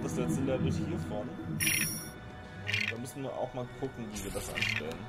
das letzte Level hiervon. Da müssen wir auch mal gucken, wie wir das anstellen.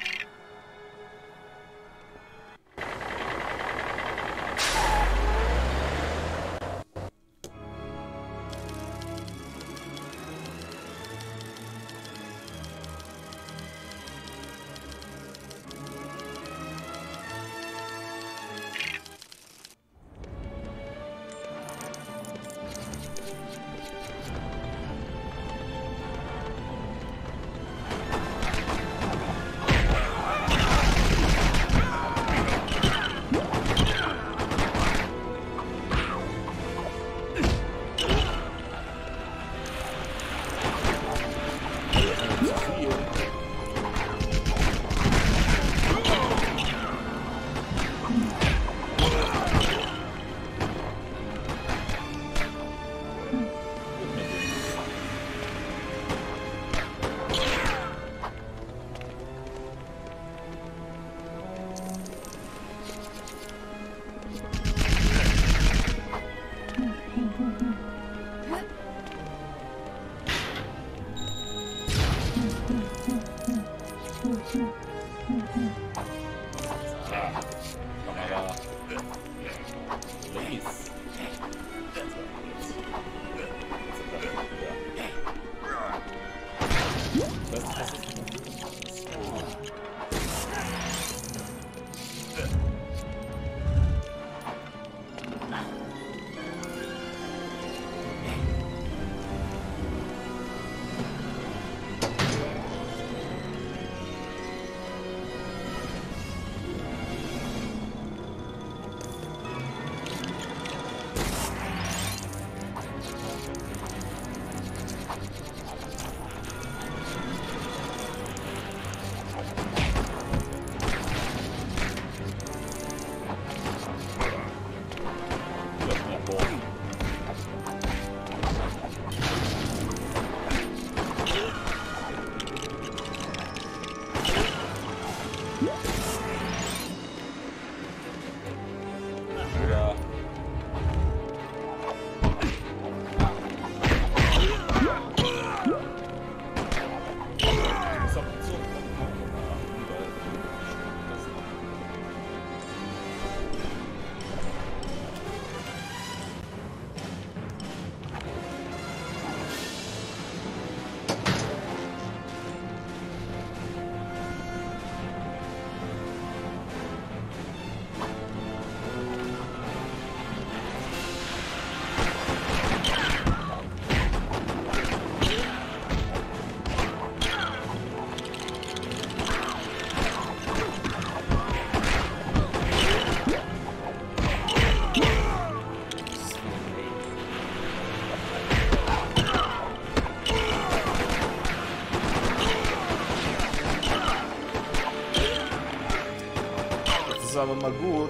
Ist aber mal gut.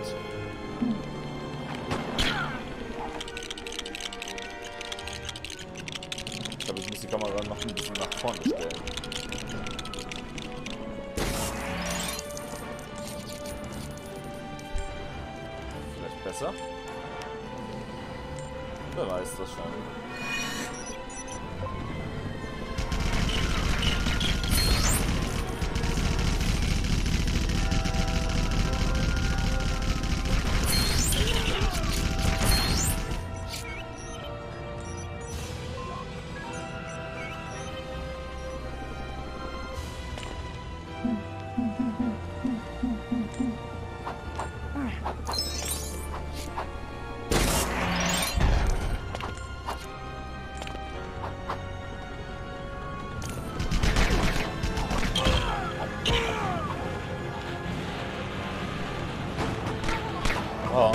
Ich glaube, ich muss die Kamera noch ein bisschen nach vorne stellen. Vielleicht besser? Wer weiß das schon. Oh,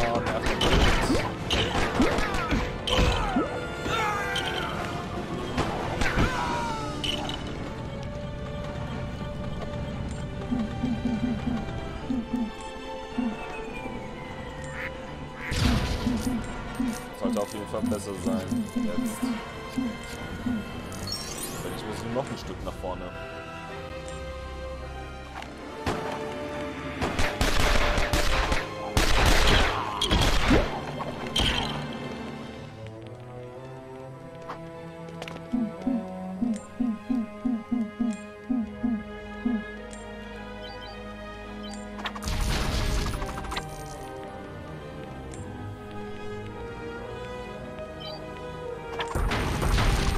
sollte auf jeden Fall besser sein jetzt. Weil ich muss noch ein Stück nach vorne.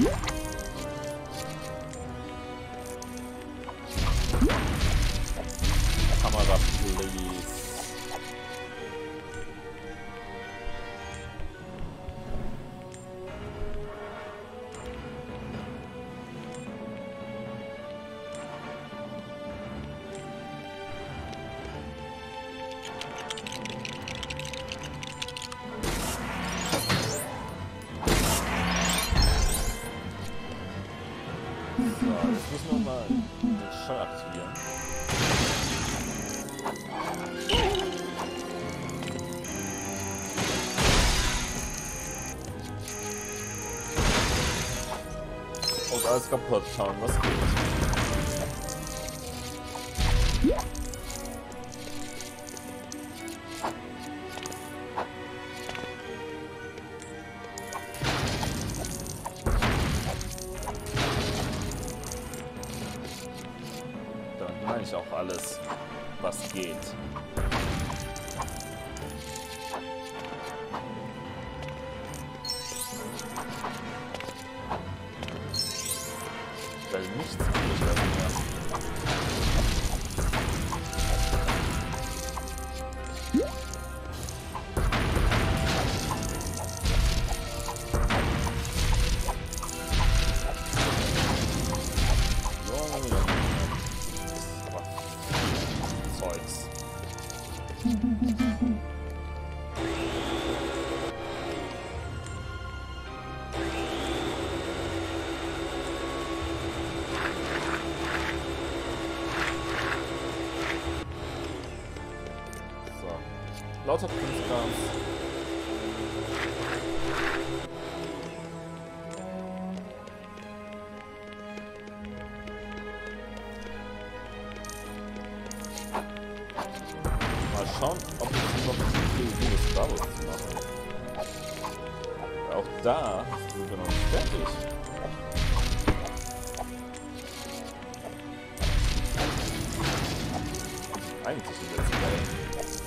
Kamera, please. So, jetzt müssen wir mal den Schall aktivieren. Und alles kaputt schauen, was geht. Dann meine ich auch alles, was geht. Weil nichts übrig lassen mehr. Zeugs. So. Lauter Kunstkrams. Mal schauen, ob ich noch ein Star Wars zu machen. Auch da sind wir noch nicht fertig. Eigentlich sind wir jetzt geil.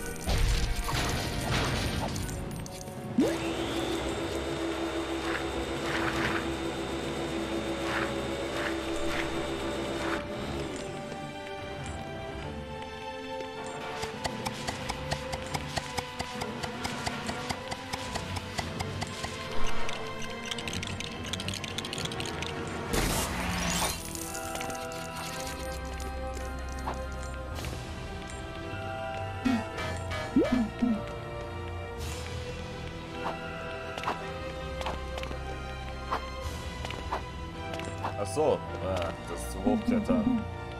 Ach so, das ist zu hochklettern.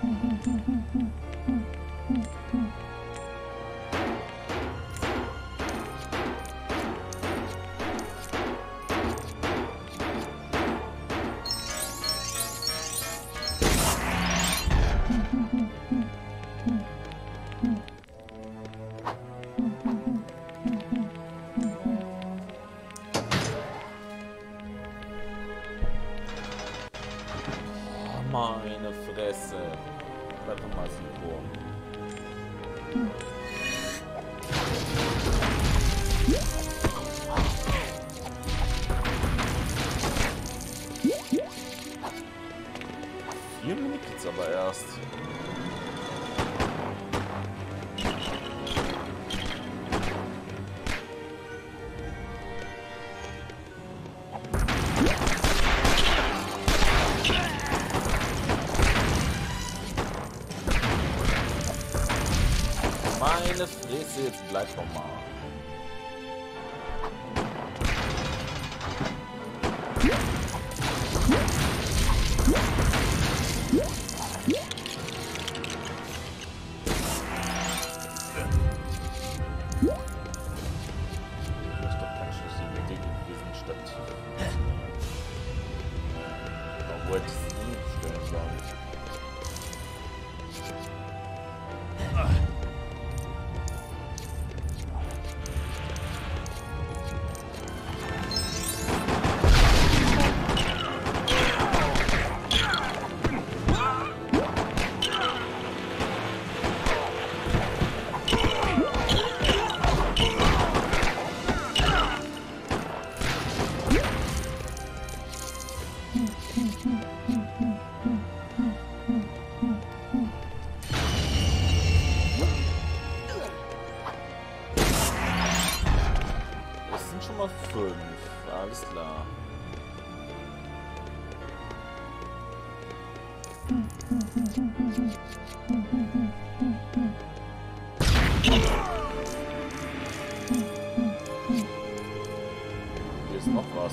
Meine Fresse. Bleib doch mal synchron. Vier Minuten jetzt aber erst. Meine Fresse, jetzt bleib doch mal. Das ist doch keine schlüssige Idee gewesen, Stativ. Obwohl ich es nie stellen sollen. ist klar. Hier ist noch was.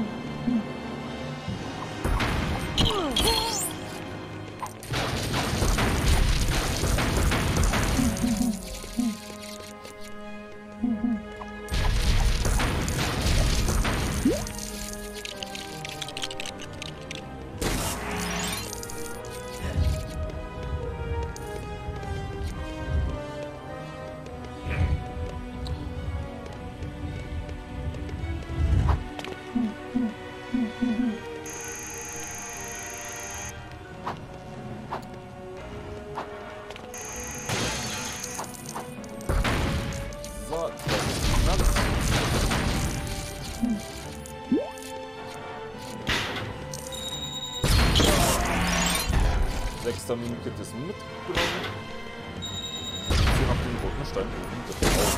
6. Mimikit ist mitgenommen. Sie haben den roten Stein oben drauf.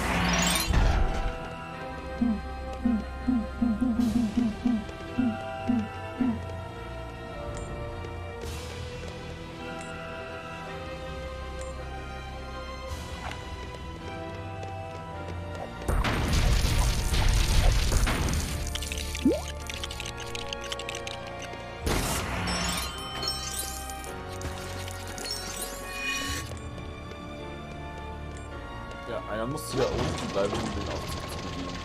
Ja, einer muss hier unten bleiben, um den Aufzug zu bedienen.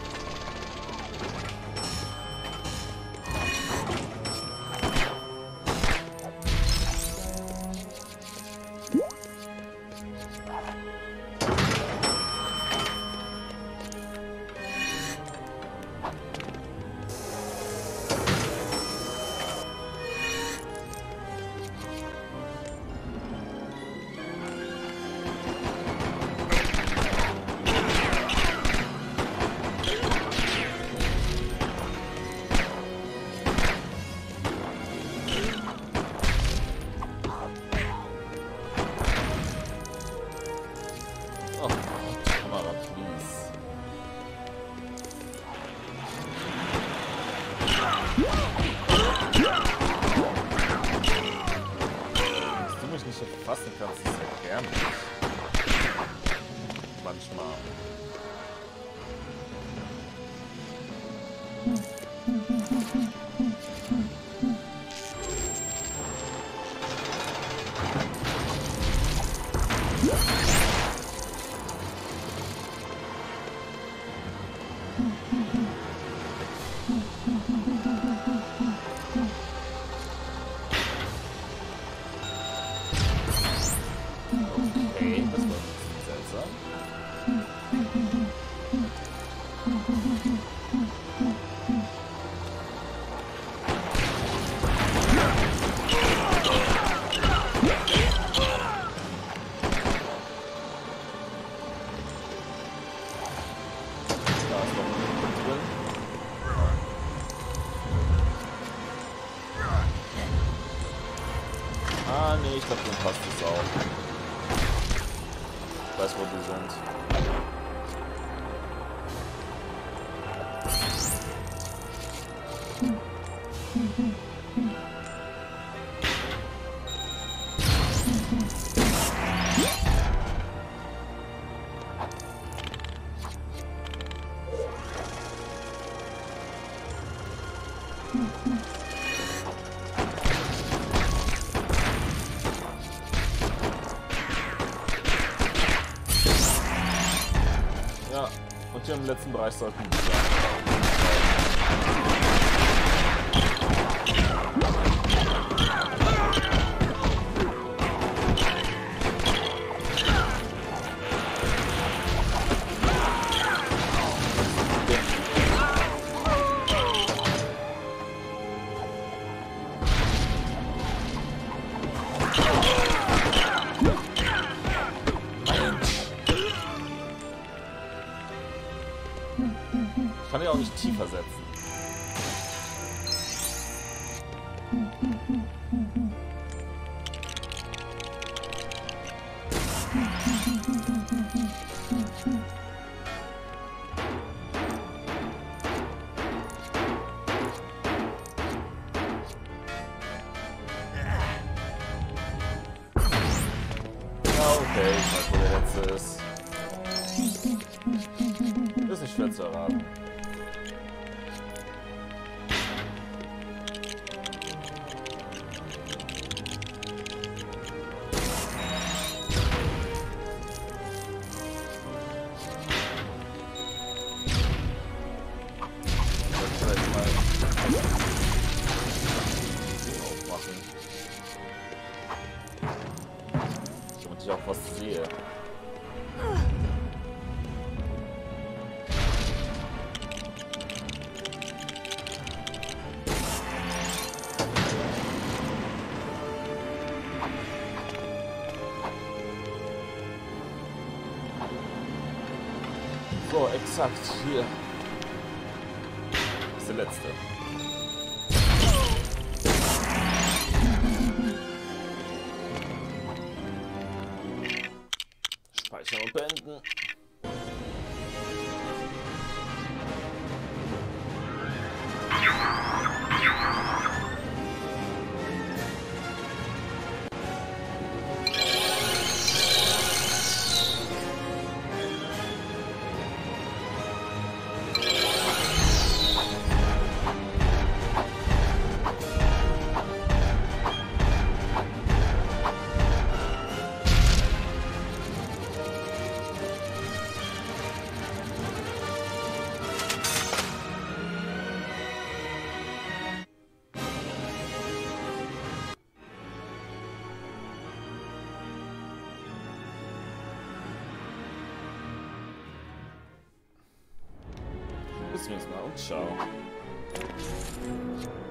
Fassen kannst, ist ja gern. Manchmal. Okay, das war ein bisschen seltsam. Da ist noch ein drin. Ah, nee, ich glaube, dann passt es auch. Ich weiß, wo die sind. Ja, und hier im letzten Bereich sollten wir sein. Ich kann ja auch nicht Okay, ich weiß, wo der letzte ist. Ist nicht schwer zu erraten. Vielleicht mal aufmachen. Damit ich auch was sehe. So, exakt hier. Das ist der letzte. Speichern und beenden. Bis zum nächsten Mal und ciao.